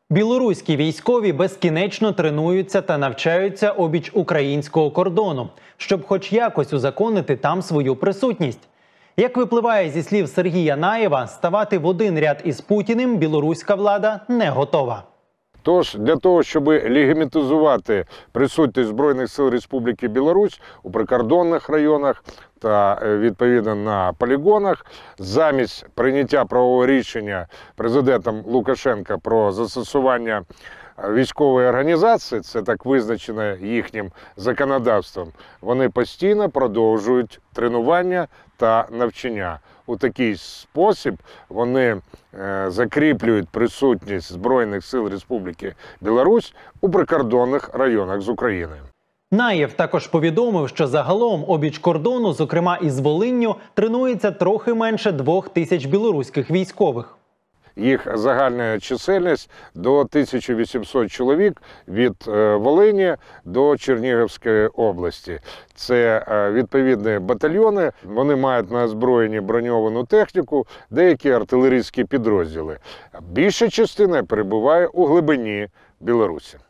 Білоруські військові безкінечно тренуються та навчаються обіч українського кордону, щоб хоч якось узаконити там свою присутність. Як випливає зі слів Сергія Наєва, ставати в один ряд із Путіним білоруська влада не готова. Тож, для того, щоб легітимізувати присутність Збройних сил Республіки Білорусь у прикордонних районах та, відповідно, на полігонах, замість прийняття правового рішення президентом Лукашенка про застосування військової організації, це так визначено їхнім законодавством, вони постійно продовжують тренування та навчання. У такий спосіб вони закріплюють присутність Збройних сил Республіки Білорусь у прикордонних районах з Україною. Наєв також повідомив, що загалом обіч кордону, зокрема із Волинню, тренується трохи менше 2000 білоруських військових. Їх загальна чисельність до 1800 чоловік від Волині до Чернігівської області. Це відповідні батальйони, вони мають на озброєнні броньовану техніку, деякі артилерійські підрозділи. Більша частина перебуває у глибині Білорусі.